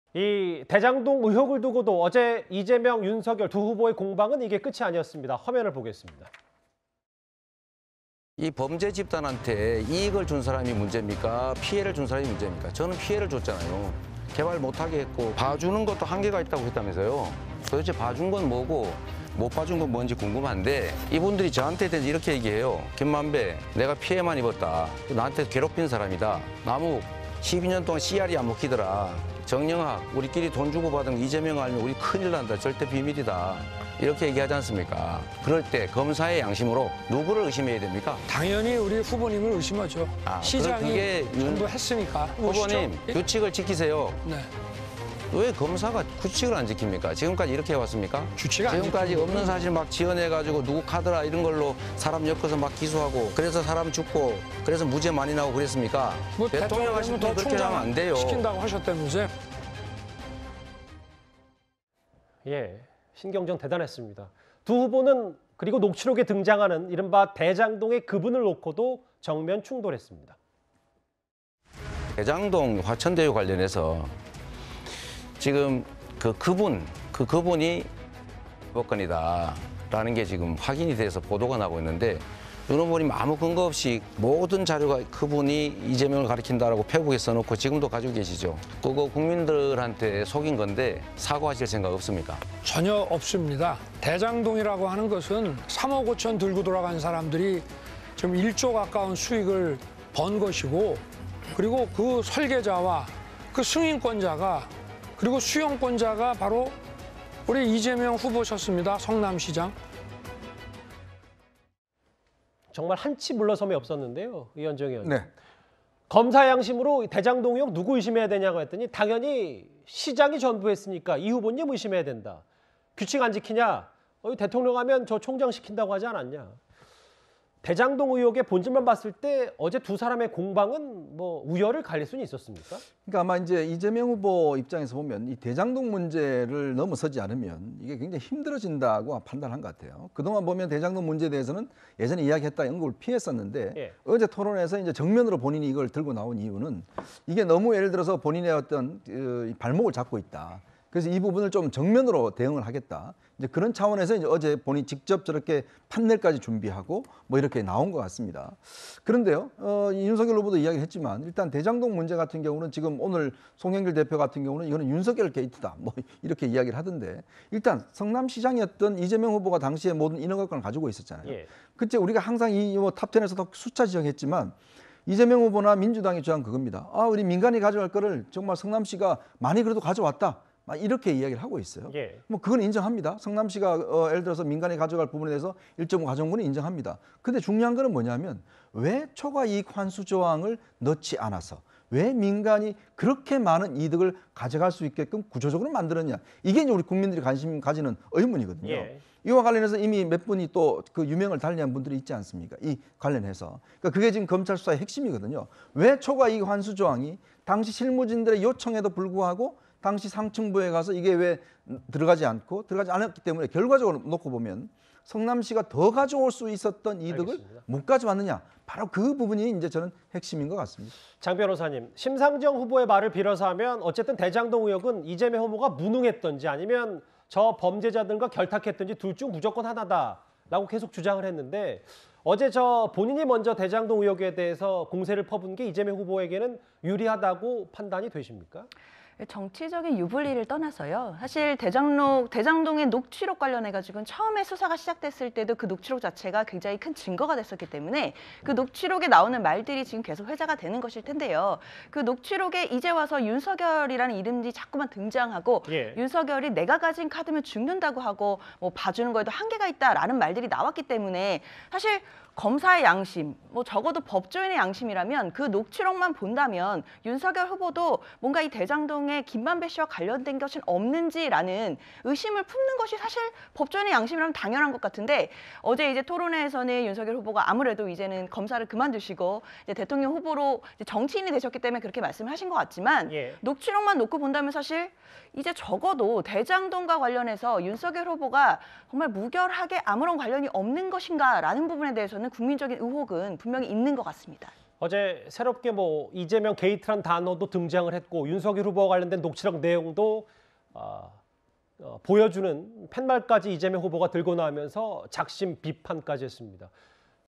이 대장동 의혹을 두고도 어제 이재명, 윤석열 두 후보의 공방은 이게 끝이 아니었습니다. 화면을 보겠습니다. 이 범죄 집단한테 이익을 준 사람이 문제입니까? 피해를 준 사람이 문제입니까? 저는 피해를 줬잖아요. 개발 못하게 했고 봐주는 것도 한계가 있다고 했다면서요. 도대체 봐준 건 뭐고 못 봐준 건 뭔지 궁금한데 이분들이 저한테 대해서 이렇게 얘기해요. 김만배, 내가 피해만 입었다. 나한테 괴롭힌 사람이다. 남욱, 12년 동안 CR이 안 먹히더라. 정영학, 우리끼리 돈 주고 받은 이재명 알면 우리 큰일 난다. 절대 비밀이다. 이렇게 얘기하지 않습니까? 그럴 때 검사의 양심으로 누구를 의심해야 됩니까? 당연히 우리 후보님을 의심하죠. 시장이 전부 했으니까. 후보님, 규칙을 지키세요. 네. 왜 검사가 규칙을 안 지킵니까? 지금까지 이렇게 해왔습니까? 지금까지 없는 사실 막 지어내가지고 누구 카드라 이런 걸로 사람 엮어서 막 기소하고 그래서 사람 죽고 그래서 무죄 많이 나오고 그랬습니까? 뭐 대통령 하시면 더 그렇게 하면 안 돼요. 시킨다고 하셨다면서요? 예, 신경전 대단했습니다. 두 후보는 그리고 녹취록에 등장하는 이른바 대장동의 그분을 놓고도 정면 충돌했습니다. 대장동 화천대유 관련해서 지금 그분이 법건이다라는 게 지금 확인이 돼서 보도가 나고 있는데 윤 후보님 아무 근거 없이 모든 자료가 그분이 이재명을 가리킨다라고 페북에 써놓고 지금도 가지고 계시죠. 그거 국민들한테 속인 건데 사과하실 생각 없습니까? 전혀 없습니다. 대장동이라고 하는 것은 3억 5천 들고 돌아간 사람들이 지금 1조 가까운 수익을 번 것이고 그리고 그 설계자와 그 승인권자가 그리고 수용권자가 바로 우리 이재명 후보셨습니다. 성남시장. 정말 한치 물러섬이 없었는데요. 이현정 의원님. 네. 검사 양심으로 대장동 의혹 누구 의심해야 되냐고 했더니 당연히 시장이 전부했으니까 이 후보님 의심해야 된다. 규칙 안 지키냐? 대통령 하면 저 총장 시킨다고 하지 않았냐? 대장동 의혹의 본질만 봤을 때 어제 두 사람의 공방은 뭐 우열을 가릴 수는 있었습니까? 그러니까 아마 이제 이재명 후보 입장에서 보면 이 대장동 문제를 넘어서지 않으면 이게 굉장히 힘들어진다고 판단한 것 같아요. 그동안 보면 대장동 문제에 대해서는 예전에 이야기했다 언급을 피했었는데 예. 어제 토론에서 이제 정면으로 본인이 이걸 들고 나온 이유는 이게 너무 예를 들어서 본인의 어떤 발목을 잡고 있다. 그래서 이 부분을 좀 정면으로 대응을 하겠다. 이제 그런 차원에서 이제 어제 본인이 직접 저렇게 판넬까지 준비하고 뭐 이렇게 나온 것 같습니다. 그런데요, 윤석열 후보도 이야기를 했지만 일단 대장동 문제 같은 경우는 지금 오늘 송영길 대표 같은 경우는 이거는 윤석열 게이트다. 뭐 이렇게 이야기를 하던데 일단 성남시장이었던 이재명 후보가 당시에 모든 인허가권을 가지고 있었잖아요. 예. 그때 우리가 항상 이 뭐 탑10에서도 수차 지적했지만 이재명 후보나 민주당이 주장한 그겁니다. 우리 민간이 가져갈 거를 정말 성남시가 많이 그래도 가져왔다. 이렇게 이야기를 하고 있어요. 예. 뭐 그건 인정합니다. 성남시가 예를 들어서 민간이 가져갈 부분에 대해서 일정 가져온 건 인정합니다. 근데 중요한 거는 뭐냐면 왜 초과 이익 환수 조항을 넣지 않아서 왜 민간이 그렇게 많은 이득을 가져갈 수 있게끔 구조적으로 만들었냐. 이게 이제 우리 국민들이 관심 가지는 의문이거든요. 예. 이와 관련해서 이미 몇 분이 또 그 유명을 달리한 분들이 있지 않습니까? 이 관련해서. 그러니까 그게 지금 검찰 수사의 핵심이거든요. 왜 초과 이익 환수 조항이 당시 실무진들의 요청에도 불구하고 당시 상층부에 가서 이게 왜 들어가지 않았기 때문에 결과적으로 놓고 보면 성남시가 더 가져올 수 있었던 이득을 알겠습니다. 못 가져왔느냐. 바로 그 부분이 이제 저는 핵심인 것 같습니다. 장 변호사님, 심상정 후보의 말을 빌어서 하면 어쨌든 대장동 의혹은 이재명 후보가 무능했던지 아니면 저 범죄자들과 결탁했던지 둘 중 무조건 하나다라고 계속 주장을 했는데 어제 저 본인이 먼저 대장동 의혹에 대해서 공세를 퍼붓는 게 이재명 후보에게는 유리하다고 판단이 되십니까? 정치적인 유불리를 떠나서요. 사실 대장동의 녹취록 관련해가지고는 처음에 수사가 시작됐을 때도 그 녹취록 자체가 굉장히 큰 증거가 됐었기 때문에 그 녹취록에 나오는 말들이 지금 계속 회자가 되는 것일 텐데요. 그 녹취록에 이제 와서 윤석열이라는 이름이 자꾸만 등장하고 예. 윤석열이 내가 가진 카드면 죽는다고 하고 뭐 봐주는 거에도 한계가 있다라는 말들이 나왔기 때문에 사실 검사의 양심, 뭐 적어도 법조인의 양심이라면 그 녹취록만 본다면 윤석열 후보도 뭔가 이 대장동의 김만배 씨와 관련된 것은 없는지라는 의심을 품는 것이 사실 법조인의 양심이라면 당연한 것 같은데 어제 이제 토론회에서는 윤석열 후보가 아무래도 이제는 검사를 그만두시고 이제 대통령 후보로 이제 정치인이 되셨기 때문에 그렇게 말씀하신 것 같지만 예. 녹취록만 놓고 본다면 사실 이제 적어도 대장동과 관련해서 윤석열 후보가 정말 무결하게 아무런 관련이 없는 것인가라는 부분에 대해서는 국민적인 의혹은 분명히 있는 것 같습니다. 어제 새롭게 뭐 이재명 게이트란 단어도 등장을 했고 윤석열 후보와 관련된 녹취록 내용도 보여주는 팻말까지 이재명 후보가 들고 나오면서 작심 비판까지 했습니다.